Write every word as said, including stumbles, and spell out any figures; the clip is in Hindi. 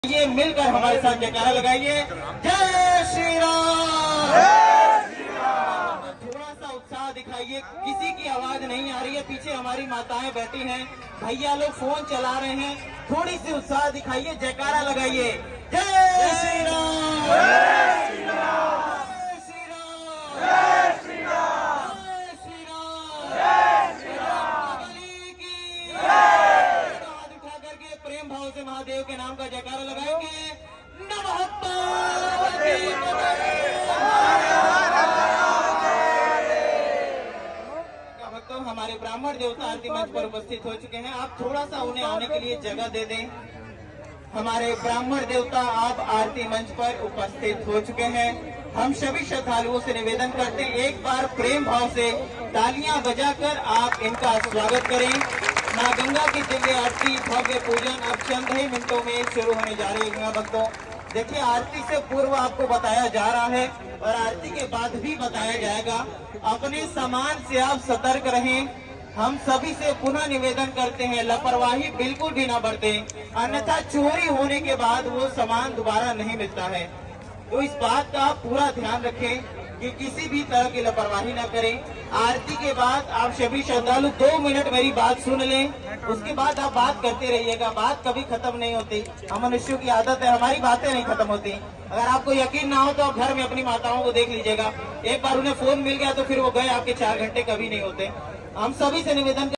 ये मिलकर हमारे साथ जयकारा लगाइए, जय श्री राम। थोड़ा सा उत्साह दिखाइए, किसी की आवाज नहीं आ रही है, पीछे हमारी माताएं बैठी हैं, भैया लोग फोन चला रहे हैं, थोड़ी सी उत्साह दिखाइए, जयकारा लगाइए, जय श्री राम, जय श्री राम, जय श्री राम, जय श्री राम, जय श्री राम, जय श्री राम। हाथ उठा करके प्रेम भाव से महादेव के नाम का जयकारा लगाएंगे, नमः पार्वती भक्तों। हमारे ब्राह्मण देवता आरती मंच पर उपस्थित हो चुके हैं, आप थोड़ा सा उन्हें आने के लिए जगह दे दें। हमारे ब्राह्मण देवता आप आरती मंच पर उपस्थित हो चुके हैं। हम सभी श्रद्धालुओं से निवेदन करते हैं, एक बार प्रेम भाव से तालियां बजाकर आप इनका स्वागत करें। माँ गंगा की दिव्य आरती भव्य पूजन अब चंद ही मिनटों में शुरू होने जा रही है भक्तों। देखिए, आरती से पूर्व आपको बताया जा रहा है और आरती के बाद भी बताया जाएगा। अपने सामान से आप सतर्क रहें। हम सभी से पुनः निवेदन करते हैं, लापरवाही बिल्कुल भी ना बरतें, अन्यथा चोरी होने के बाद वो सामान दोबारा नहीं मिलता है। तो इस बात का आप पूरा ध्यान रखें कि किसी भी तरह की लापरवाही ना करें। आरती के बाद आप सभी श्रद्धालु दो मिनट मेरी बात सुन लें, उसके बाद आप बात करते रहिएगा। बात कभी खत्म नहीं होती, हम मनुष्यों की आदत है, हमारी बातें नहीं खत्म होती। अगर आपको यकीन ना हो तो आप घर में अपनी माताओं को देख लीजिएगा, एक बार उन्हें फोन मिल गया तो फिर वो गए आपके चार घंटे कभी नहीं होते। हम सभी से निवेदन